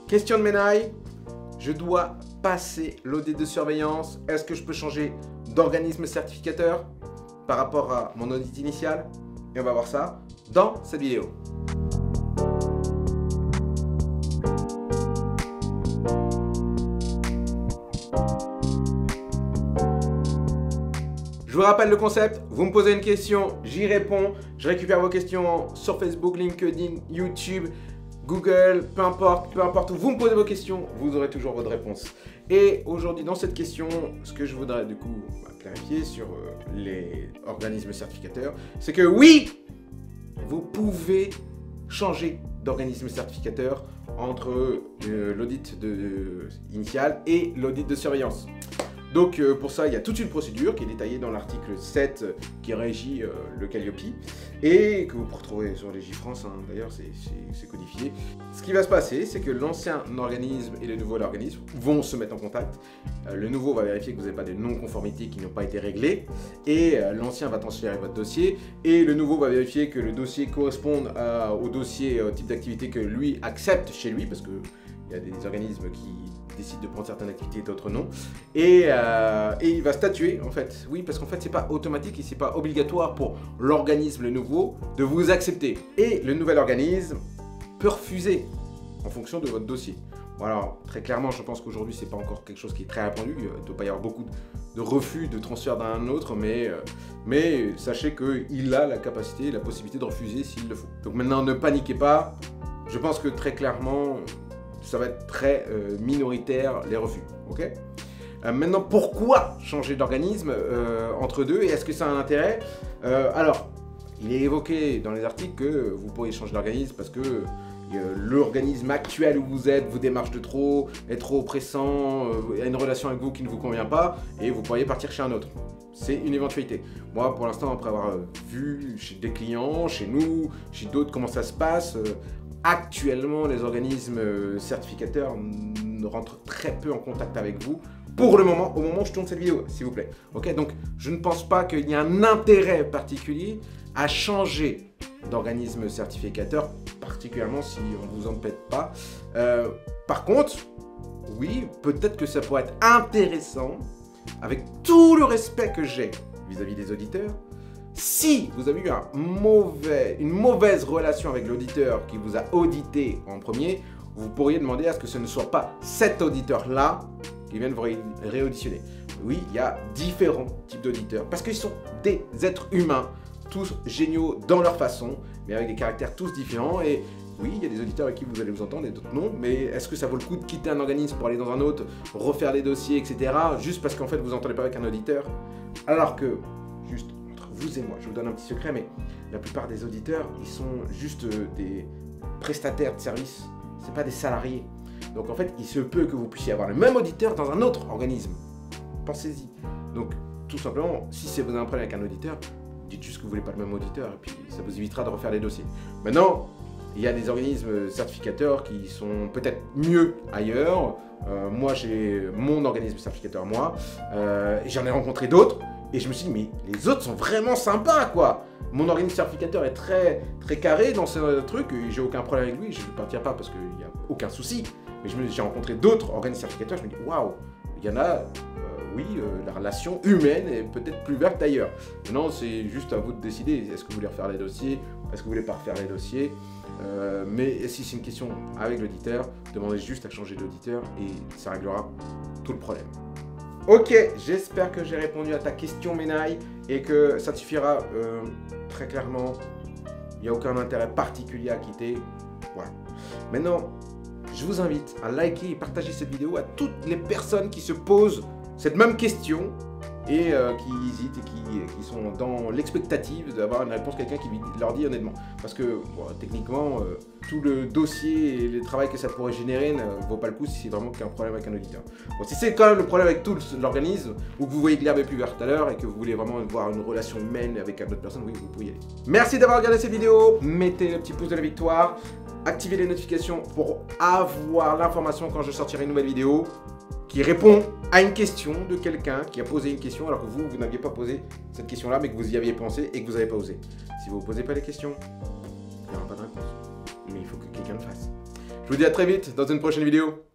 Question de ménaille, je dois passer l'audit de surveillance. Est-ce que je peux changer d'organisme certificateur par rapport à mon audit initial? Et on va voir ça dans cette vidéo. Je vous rappelle le concept, vous me posez une question, j'y réponds, je récupère vos questions sur Facebook, LinkedIn, YouTube, Google, peu importe où vous me posez vos questions, vous aurez toujours votre réponse. Et aujourd'hui, dans cette question, ce que je voudrais du coup clarifier sur les organismes certificateurs, c'est que oui, vous pouvez changer d'organisme certificateur entre l'audit initial et l'audit de surveillance. Donc pour ça, il y a toute une procédure qui est détaillée dans l'article 7 qui régit le Calliope et que vous pourrez retrouver sur Légifrance, hein, d'ailleurs c'est codifié. Ce qui va se passer, c'est que l'ancien organisme et le nouvel organisme vont se mettre en contact. Le nouveau va vérifier que vous n'avez pas de non-conformités qui n'ont pas été réglées et l'ancien va transférer votre dossier et le nouveau va vérifier que le dossier corresponde au dossier type d'activité que lui accepte chez lui, parce que il y a des organismes qui décident de prendre certaines activités et d'autres non. Et il va statuer en fait. Oui, parce qu'en fait c'est pas automatique et c'est pas obligatoire pour l'organisme, le nouveau, de vous accepter. Et le nouvel organisme peut refuser en fonction de votre dossier. Bon, alors très clairement, je pense qu'aujourd'hui c'est pas encore quelque chose qui est très répandu. Il ne doit pas y avoir beaucoup de refus de transfert d'un à un autre, mais sachez qu'il a la capacité, la possibilité de refuser s'il le faut. Donc maintenant, ne paniquez pas. Je pense que très clairement, ça va être très minoritaire les refus, ok? Maintenant, pourquoi changer d'organisme entre deux et est-ce que ça a un intérêt? Alors, il est évoqué dans les articles que vous pourriez changer d'organisme parce que l'organisme actuel où vous êtes vous démarche de trop, est trop oppressant, a une relation avec vous qui ne vous convient pas et vous pourriez partir chez un autre. C'est une éventualité. Moi, pour l'instant, après avoir vu chez des clients, chez nous, chez d'autres, comment ça se passe, actuellement, les organismes certificateurs rentrent très peu en contact avec vous. Pour le moment, au moment où je tourne cette vidéo, s'il vous plaît. Ok, donc je ne pense pas qu'il y ait un intérêt particulier à changer d'organisme certificateur, particulièrement si on ne vous embête pas. Par contre, oui, peut-être que ça pourrait être intéressant, avec tout le respect que j'ai vis-à-vis des auditeurs. Si vous avez eu une mauvaise relation avec l'auditeur qui vous a audité en premier, vous pourriez demander à ce que ce ne soit pas cet auditeur-là qui vienne vous réauditionner. Oui, il y a différents types d'auditeurs parce qu'ils sont des êtres humains, tous géniaux dans leur façon, mais avec des caractères tous différents. Et oui, il y a des auditeurs avec qui vous allez vous entendre et d'autres non, mais est-ce que ça vaut le coup de quitter un organisme pour aller dans un autre, refaire les dossiers, etc., juste parce qu'en fait vous n'entendez pas avec un auditeur? Alors que, juste entre vous et moi, je vous donne un petit secret, mais la plupart des auditeurs, ils sont juste des prestataires de services, c'est pas des salariés. Donc en fait, il se peut que vous puissiez avoir le même auditeur dans un autre organisme. Pensez-y. Donc tout simplement, si vous avez un problème avec un auditeur, dites juste que vous voulez pas le même auditeur et puis ça vous évitera de refaire les dossiers. Maintenant, il y a des organismes certificateurs qui sont peut-être mieux ailleurs. Moi, j'ai mon organisme certificateur, moi. Et j'en ai rencontré d'autres. Et je me suis dit, mais les autres sont vraiment sympas, quoi. Mon organisme certificateur est très, très carré dans ce truc. J'ai aucun problème avec lui. Je ne le partirai pas parce qu'il n'y a aucun souci. Mais j'ai rencontré d'autres organismes certificateurs. Je me dis, waouh, il y en a... oui, la relation humaine est peut-être plus verte ailleurs. Maintenant, c'est juste à vous de décider. Est-ce que vous voulez refaire les dossiers? Est-ce que vous voulez pas refaire les dossiers? Mais si c'est une question avec l'auditeur, demandez juste à changer d'auditeur et ça réglera tout le problème. Ok, j'espère que j'ai répondu à ta question, Ménaille, et que ça te suffira très clairement. Il n'y a aucun intérêt particulier à quitter. Voilà. Maintenant, je vous invite à liker et partager cette vidéo à toutes les personnes qui se posent cette même question et qui hésitent et qui sont dans l'expectative d'avoir une réponse, quelqu'un qui leur dit honnêtement. Parce que bon, techniquement, tout le dossier et le travail que ça pourrait générer ne vaut pas le coup si c'est vraiment qu'un problème avec un auditeur. Bon, si c'est quand même le problème avec tout l'organisme, ou que vous voyez que l'herbe est plus verte à l'heure et que vous voulez vraiment avoir une relation humaine avec une autre personne, oui, vous pouvez y aller. Merci d'avoir regardé cette vidéo, mettez le petit pouce de la victoire, activez les notifications pour avoir l'information quand je sortirai une nouvelle vidéo qui répond à une question de quelqu'un qui a posé une question alors que vous n'aviez pas posé cette question-là, mais que vous y aviez pensé et que vous n'avez pas osé. Si vous ne posez pas les questions, il n'y aura pas de réponse. Mais il faut que quelqu'un le fasse. Je vous dis à très vite dans une prochaine vidéo.